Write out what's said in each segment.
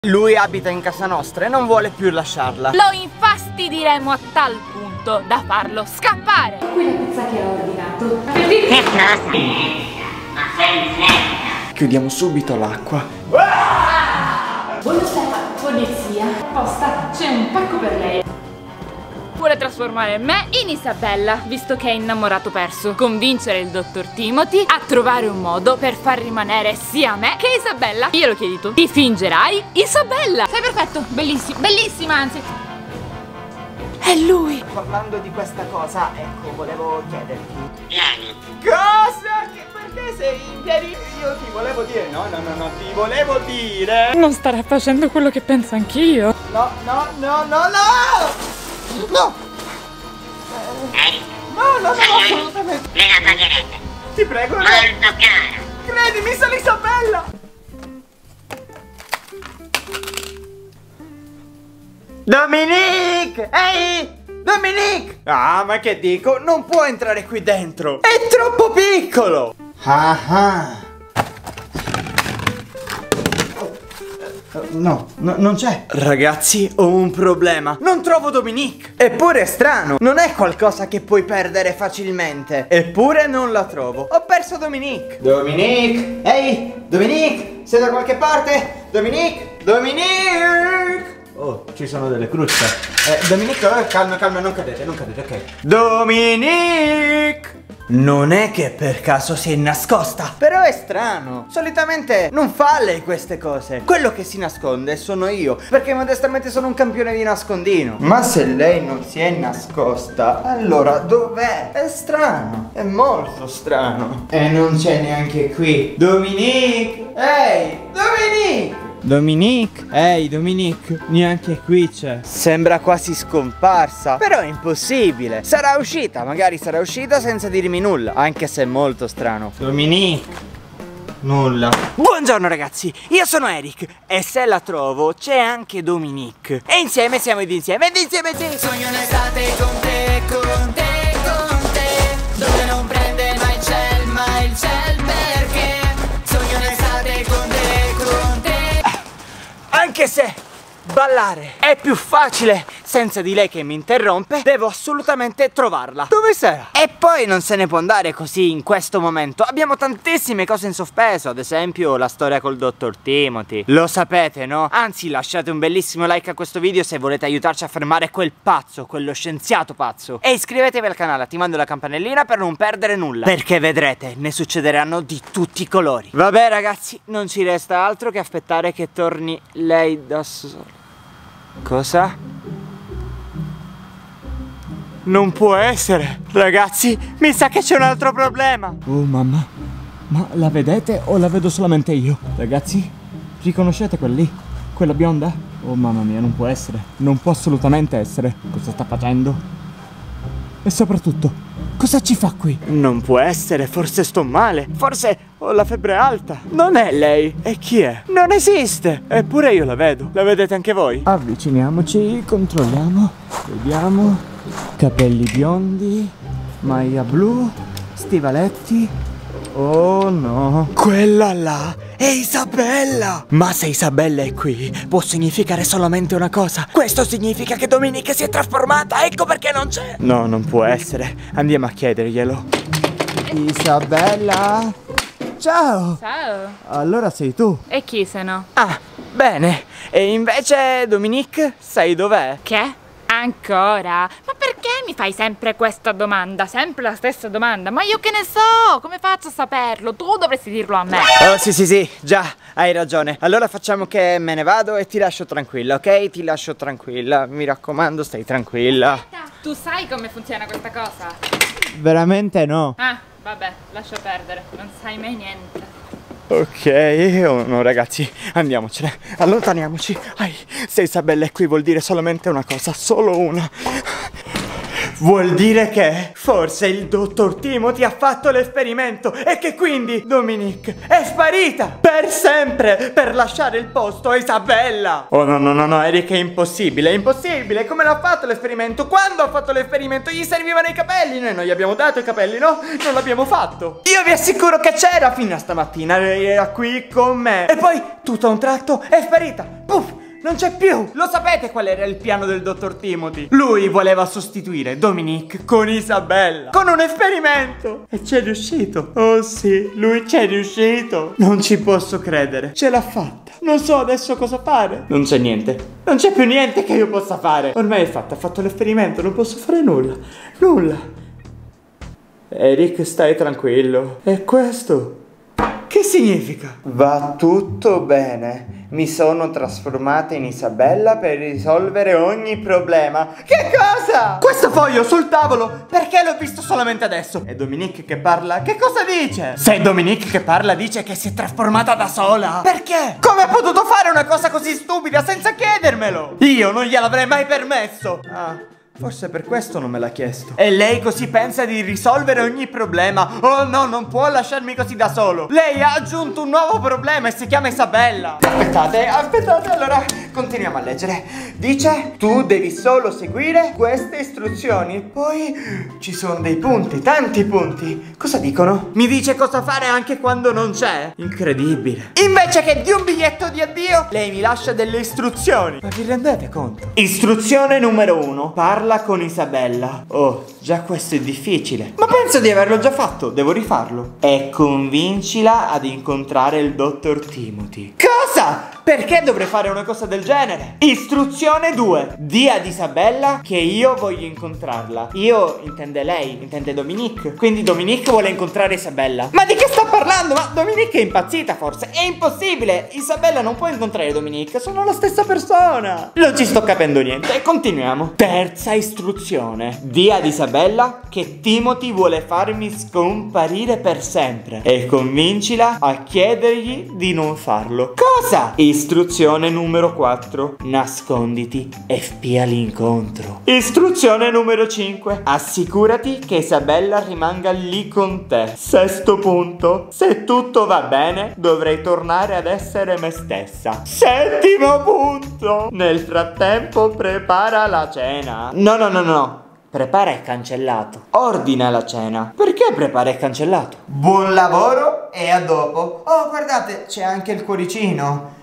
Lui abita in casa nostra e non vuole più lasciarla. Lo infastidiremo a tal punto da farlo scappare. Qui la pizza che ho ordinato. Che cosa? Ma sei in fretta. Chiudiamo subito l'acqua. Buonasera, polizia. Apposta, c'è un pacco per lei. Vuole trasformare me in Isabella, visto che è innamorato perso. Convincere il dottor Timothy a trovare un modo per far rimanere sia me che Isabella. Io lo chiedi tu. Ti fingerai Isabella. Sei perfetto, bellissimo, bellissima anzi. È lui. Parlando di questa cosa, ecco, volevo chiederti. Vieni. Cosa? Perché sei in piedi? Io ti volevo dire. No, ti volevo dire. Non starà facendo quello che penso anch'io. No. No! Eric. No, Sai, assolutamente. me la pagherete. Ti prego, no. Molto caro. Credimi, sono Isabella. Dominique! Ehi! Dominique! Ah, ma che dico? Non può entrare qui dentro. È troppo piccolo. Ah. No, non c'è. Ragazzi, ho un problema. Non trovo Dominique. Eppure è strano. Non è qualcosa che puoi perdere facilmente. Eppure non la trovo. Ho perso Dominique. Dominique! Ehi! Dominique! Sei da qualche parte? Dominique! Oh, ci sono delle crucce. Dominique, calma, non cadete, ok. Dominique! Non è che per caso si è nascosta. Però è strano. Solitamente non fa lei queste cose. Quello che si nasconde sono io, perché modestamente sono un campione di nascondino. Ma se lei non si è nascosta, allora dov'è? È strano. È molto strano. E non c'è neanche qui. Dominique! Ehi! Dominique! Ehi, Dominique, neanche qui c'è. Sembra quasi scomparsa. Però è impossibile. Magari sarà uscita senza dirmi nulla. Anche se è molto strano. Dominique. Nulla. Buongiorno ragazzi, io sono Eric. E se la trovo c'è anche Dominique. E insieme siamo insieme sì. Sogno un'estate con te, dove non prende mai il ciel perché sogno un'estate con te. Anche se ballare è più facile senza di lei che mi interrompe, devo assolutamente trovarla. Dove sarà? E poi non se ne può andare così in questo momento. Abbiamo tantissime cose in sospeso, ad esempio la storia col dottor Timothy. Lo sapete, no? Anzi, lasciate un bellissimo like a questo video se volete aiutarci a fermare quel pazzo, quello scienziato pazzo. E iscrivetevi al canale attivando la campanellina per non perdere nulla, perché vedrete, ne succederanno di tutti i colori. Vabbè ragazzi, non ci resta altro che aspettare che torni lei da sola. Cosa? Non può essere. Ragazzi, mi sa che c'è un altro problema. Oh mamma, ma la vedete o la vedo solamente io? Ragazzi, riconoscete quella lì? Quella bionda? Oh mamma mia, non può essere. Non può assolutamente essere. Cosa sta facendo? E soprattutto, cosa ci fa qui? Non può essere, forse sto male. Forse ho la febbre alta. Non è lei. E chi è? Non esiste. Eppure io la vedo. La vedete anche voi? Avviciniamoci, controlliamo. Vediamo. Capelli biondi, maglia blu, stivaletti. Oh no. Quella là è Isabella. Ma se Isabella è qui, può significare solamente una cosa. Questo significa che Dominique si è trasformata. Ecco perché non c'è. No, non può essere. Andiamo a chiederglielo. Isabella. Ciao. Ciao. Allora sei tu. E chi se no? Ah, bene. E invece Dominique, sai dov'è? Che? Ancora? Ma perché mi fai sempre questa domanda? Sempre la stessa domanda? Ma io che ne so? Come faccio a saperlo? Tu dovresti dirlo a me. Oh sì, già, hai ragione. Allora facciamo che me ne vado e ti lascio tranquilla, ok? Ti lascio tranquilla. Mi raccomando, stai tranquilla. Tu sai come funziona questa cosa? Veramente no. Ah, vabbè, lascia perdere. Non sai mai niente. Ok, oh no ragazzi, andiamocene, allontaniamoci. Se Isabella è qui vuol dire solamente una cosa, solo una. Vuol dire che forse il dottor Timothy ha fatto l'esperimento e che quindi Dominique è sparita per sempre per lasciare il posto a Isabella. Oh no, Eric, è impossibile, è impossibile. Come l'ha fatto l'esperimento? Quando ha fatto l'esperimento? Gli servivano i capelli, noi non gli abbiamo dato i capelli, no? Non l'abbiamo fatto. Io vi assicuro che c'era fino a stamattina, lei era qui con me e poi tutto a un tratto è sparita. Puff! Non c'è più! Lo sapete qual era il piano del dottor Timothy? Lui voleva sostituire Dominique con Isabella, con un esperimento! E c'è riuscito! Oh sì, lui c'è riuscito! Non ci posso credere! Ce l'ha fatta! Non so adesso cosa fare! Non c'è niente! Non c'è più niente che io possa fare! Ormai è fatta, ha fatto l'esperimento, non posso fare nulla! Nulla! Eric, stai tranquillo! E questo? Che significa? Va tutto bene. Mi sono trasformata in Isabella per risolvere ogni problema. Che cosa? Questo foglio sul tavolo? Perché l'ho visto solamente adesso? È Dominique che parla? Che cosa dice? Se è Dominique che parla dice che si è trasformata da sola. Perché? Come ha potuto fare una cosa così stupida senza chiedermelo? Io non gliel'avrei mai permesso. Forse per questo non me l'ha chiesto. E lei così pensa di risolvere ogni problema. Oh no, non può lasciarmi così da solo. Lei ha aggiunto un nuovo problema e si chiama Isabella. Aspettate, allora continuiamo a leggere. Dice: tu devi solo seguire queste istruzioni. Poi ci sono dei punti, tanti punti. Cosa dicono? Mi dice cosa fare anche quando non c'è. Incredibile. Invece che di un biglietto di addio, lei mi lascia delle istruzioni. Ma vi rendete conto? Istruzione numero 1: parla con Isabella. Oh, già questo è difficile, ma penso di averlo già fatto, devo rifarlo. E convincila ad incontrare il dottor Timothy. Cosa? Perché dovrei fare una cosa del genere? Istruzione 2: di ad Isabella che io voglio incontrarla. Io intende lei, intende Dominique. Quindi Dominique vuole incontrare Isabella. Ma di che sta parlando? Ma Dominique è impazzita forse? È impossibile, Isabella non può incontrare Dominique, sono la stessa persona. Non ci sto capendo niente, continuiamo. Terza istruzione: di ad Isabella che Timothy vuole farmi scomparire per sempre e convincila a chiedergli di non farlo. Cosa? Istruzione numero 4: nasconditi e spia l'incontro. Istruzione numero 5: assicurati che Isabella rimanga lì con te. Sesto punto: se tutto va bene dovrei tornare ad essere me stessa. Settimo punto: nel frattempo prepara la cena. No. Prepara è cancellato. Ordina la cena. Perché prepara è cancellato? Buon lavoro e a dopo. Oh, guardate, c'è anche il cuoricino.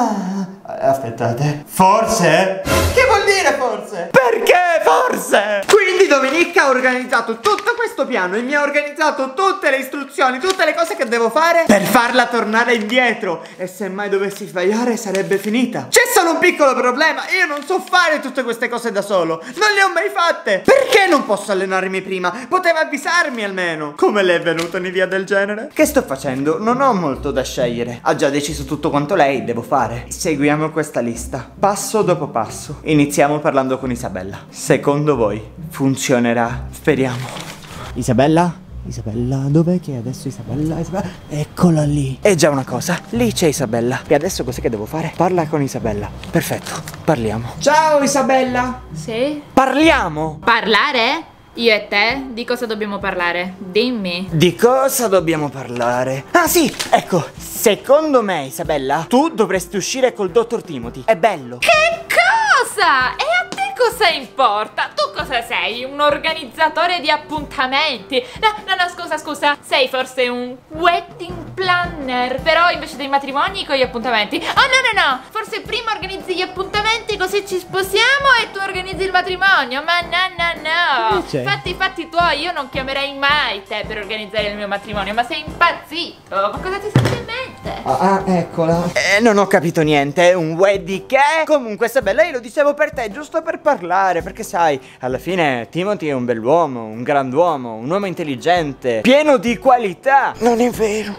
Aspettate. Forse? Che vuol dire forse? Perché forse? Quindi Domenica ha organizzato tutto questo piano e mi ha organizzato tutte le istruzioni, tutte le cose che devo fare per farla tornare indietro. E se mai dovessi sbagliare sarebbe finita. C'è solo un piccolo problema: io non so fare tutte queste cose da solo. Non le ho mai fatte. Perché non posso allenarmi prima? Poteva avvisarmi almeno. Come le è venuta un'idea del genere? Che sto facendo? Non ho molto da scegliere. Ha già deciso tutto quanto lei, devo fare. Seguiamo questa lista, passo dopo passo. Iniziamo parlando con Isabella. Secondo voi funzionerà? Speriamo. Isabella? Dov'è che è adesso Isabella? Eccola lì. È già una cosa, lì c'è Isabella. E adesso cos'è che devo fare? Parla con Isabella. Perfetto, parliamo. Ciao Isabella. Sì? Parliamo. Parlare? Io e te? Di cosa dobbiamo parlare? Dimmi. Di cosa dobbiamo parlare? Ah sì, ecco. Secondo me Isabella, tu dovresti uscire col dottor Timothy. È bello. Che cosa? E a te cosa importa? Tu cosa sei? Un organizzatore di appuntamenti? No, scusa. Sei forse un wedding planner, però invece dei matrimoni con gli appuntamenti. Oh no. Forse prima organizzi gli appuntamenti così ci sposiamo e tu organizzi il matrimonio. Ma no. Fatti tuoi, io non chiamerei mai te per organizzare il mio matrimonio. Ma sei impazzito? Ma cosa ti stai in mente? Eccola. Non ho capito niente. Un wedding che? Comunque Isabella, io lo dicevo per te, giusto per parlare, perché sai, alla fine Timothy è un bell'uomo, un grand'uomo, un uomo intelligente, pieno di qualità. Non è vero?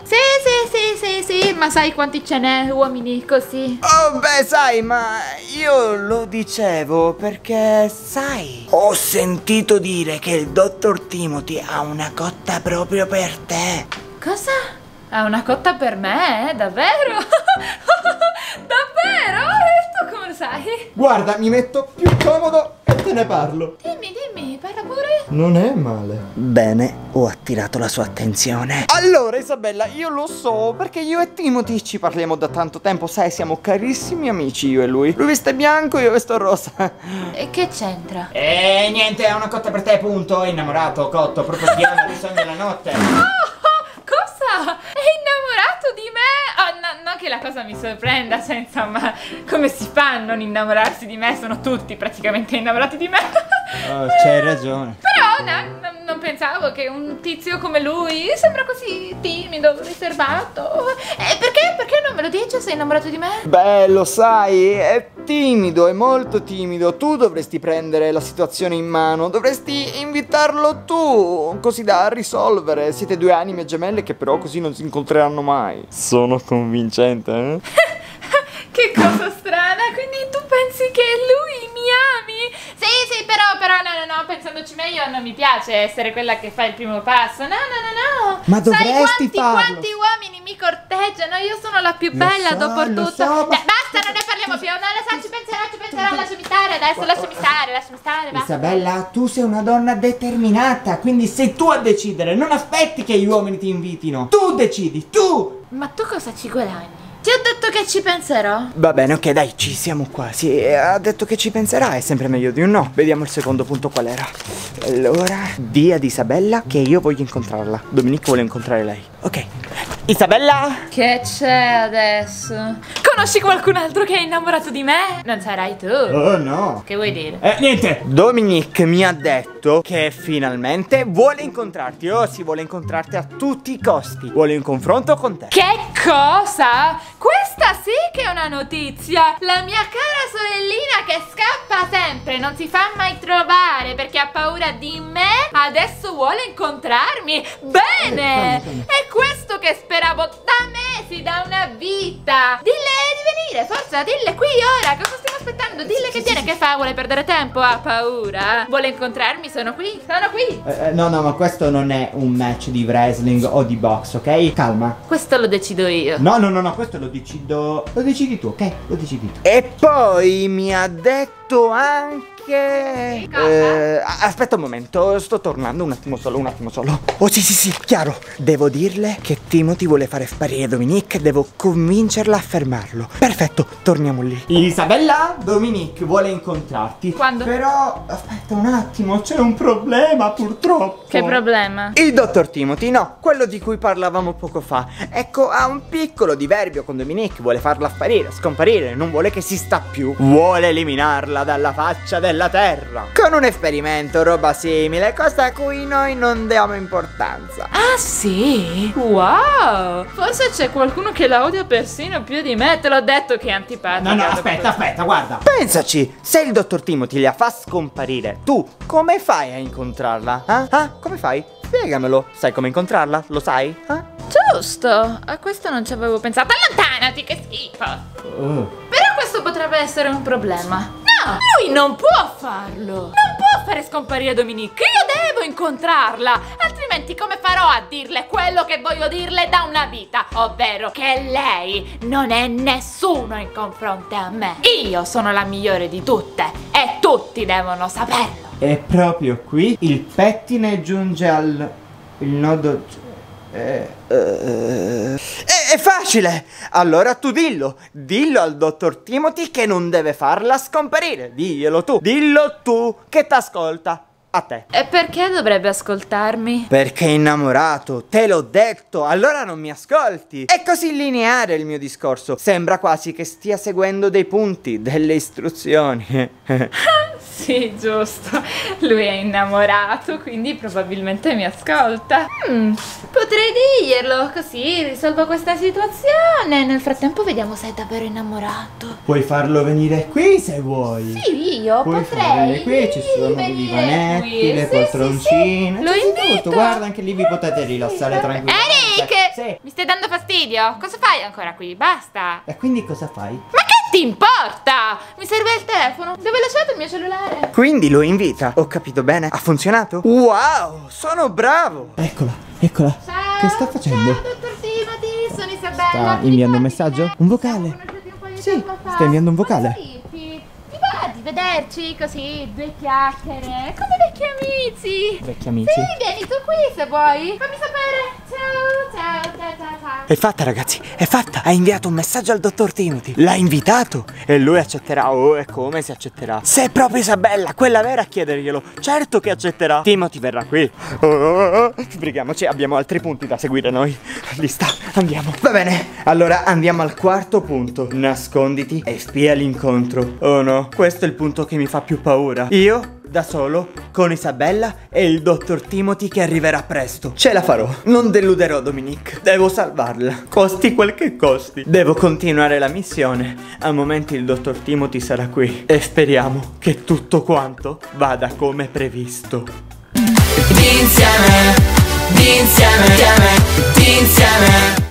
Sì, ma sai quanti ce n'è uomini così? Oh beh, sai, ma io lo dicevo perché, sai, ho sentito dire che il dottor Timothy ha una cotta proprio per te. Cosa? Ha una cotta per me? Davvero? Davvero? E tu come lo sai? Guarda, mi metto più comodo e te ne parlo. Dimmi, parla pure. Non è male. Bene, ho attirato la sua attenzione. Allora, Isabella, io lo so, perché io e Timothy ci parliamo da tanto tempo. Sai, siamo carissimi amici io e lui. Lui veste bianco, io vesto rosa. E che c'entra? Niente, è una cotta per te, punto. È innamorato, cotto, proprio piano di sogno della notte. Cosa? È innamorato di me? Oh, no, non che la cosa mi sorprenda, cioè insomma, come si fa a non innamorarsi di me? Sono tutti praticamente innamorati di me. Oh, c'hai ragione. Però non pensavo che un tizio come lui sembra così timido, riservato. Perché? Perché non me lo dice? Sei innamorato di me? Beh, lo sai, è timido, è molto timido. Tu dovresti prendere la situazione in mano, dovresti invitarlo tu, così da risolvere. Siete due anime gemelle che però così non si incontreranno mai. Sono convincente, eh? Che cosa strana, quindi tu pensi che lui mi ami? Sì, però no, pensandoci meglio non mi piace essere quella che fa il primo passo. No. Ma dovresti Sai quanti uomini mi corteggiano? Io sono la più bella dopo tutto. Basta, non ne parliamo più. No, lo so, ci penserò, lasciami stare adesso, lasciami stare, basta. Isabella, tu sei una donna determinata, quindi sei tu a decidere, non aspetti che gli uomini ti invitino. Tu decidi, tu! Ma tu cosa ci guadagni? Ti ho detto che ci penserò. Va bene, ok, dai, ci siamo quasi. Ha detto che ci penserà, è sempre meglio di un no. Vediamo il secondo punto qual era. Allora, di ad Isabella che io voglio incontrarla. Dominique vuole incontrare lei. Ok. Isabella? Che c'è adesso? Conosci qualcun altro che è innamorato di me? Non sarai tu. Oh no. Che vuoi dire? Niente. Dominique mi ha detto che finalmente vuole incontrarti. Oh, si vuole incontrarti a tutti i costi. Vuole un confronto con te. Che cosa? Questa sì che è una notizia. La mia cara sorellina che scappa sempre, non si fa mai trovare perché ha paura di me, adesso vuole incontrarmi. Bene. È questo che speravo da mesi, da una vita. Dille di venire, forza, dille qui ora. Cosa stiamo aspettando? Dille che tiene, che fa? Vuole perdere tempo? Ha paura? Vuole incontrarmi? Sono qui. No, ma questo non è un match di wrestling o di box, ok? Calma. Questo lo decido io. No, questo lo decidi tu, ok? Lo decidi tu. E poi mi ha detto anche... aspetta un momento, sto tornando, un attimo solo. Oh sì, chiaro. Devo dirle che Timothy vuole fare sparire Dominique, devo convincerla a fermarlo. Perfetto, torniamo lì. Isabella, Dominique vuole incontrarti. Quando? Però, aspetta un attimo, c'è un problema purtroppo. Che problema? Il dottor Timothy, no, quello di cui parlavamo poco fa. Ecco, ha un piccolo diverbio con Dominique, vuole farla scomparire, non vuole che si sta più. Vuole eliminarla dalla faccia della terra. Con un esperimento, roba simile, cosa a cui noi non diamo importanza. Ah sì? Wow! Forse c'è qualcuno che la odia persino più di me. Te l'ho detto che è antipatica. No, aspetta, guarda. Pensaci, se il dottor Timothy la fa scomparire, tu come fai a incontrarla? Come fai? Spiegamelo. Sai come incontrarla? Lo sai? Giusto, a questo non ci avevo pensato. Allontanati, che schifo. Però questo potrebbe essere un problema. No, lui non può farlo. Non può fare scomparire Dominique. Io devo incontrarla. Altrimenti come farò a dirle quello che voglio dirle da una vita? Ovvero che lei non è nessuno in confronto a me. Io sono la migliore di tutte e tutti devono saperlo. E proprio qui il pettine giunge il nodo... È facile! Allora tu dillo al dottor Timothy che non deve farla scomparire. Dillo tu che t'ascolta. A te. E perché dovrebbe ascoltarmi? Perché è innamorato, te l'ho detto, allora non mi ascolti. È così lineare il mio discorso, sembra quasi che stia seguendo dei punti, delle istruzioni. Sì, giusto. Lui è innamorato, quindi probabilmente mi ascolta. Potrei dirglielo, così risolvo questa situazione. Nel frattempo vediamo se è davvero innamorato. Puoi farlo venire qui se vuoi. Sì, io puoi potrei. Qui ci sono i divanetti, le poltroncine. Sì. Lo invito. Tutto. Guarda, anche lì vi potete rilassare tranquillamente. Eric! Sì. Mi stai dando fastidio? Cosa fai ancora qui? Basta. E quindi cosa fai? Ma che ti importa? Mi serve il telefono. Dove hai lasciato il mio cellulare? Quindi lo invita. Ho capito bene? Ha funzionato? Wow, sono bravo. Eccola. Ciao. Che sta facendo? Ciao, dottor Timothy. Sono Isabella. Sta inviando un messaggio? Un vocale? Sì, sta inviando un vocale. Ti va di vederci così, due chiacchiere, come vecchi amici. Vecchi amici? Sì, vieni tu qui se vuoi. Fammi sapere. Ciao, ciao, ciao, ciao, ciao. È fatta, ragazzi, è fatta. Ha inviato un messaggio al dottor Timothy. L'ha invitato e lui accetterà. Oh, e come si accetterà? Se è proprio Isabella, quella vera, a chiederglielo, certo che accetterà. Timothy verrà qui. Sbrighiamoci, abbiamo altri punti da seguire noi. Lista, andiamo. Va bene, allora andiamo al quarto punto. Nasconditi e spia l'incontro. Oh no, questo è il punto che mi fa più paura. Io da solo, con Isabella e il dottor Timothy che arriverà presto. Ce la farò, non deluderò Dominique. Devo salvarla, costi quel che costi. Devo continuare la missione. A momenti il dottor Timothy sarà qui e speriamo che tutto quanto vada come previsto. Insieme, insieme, insieme, insieme.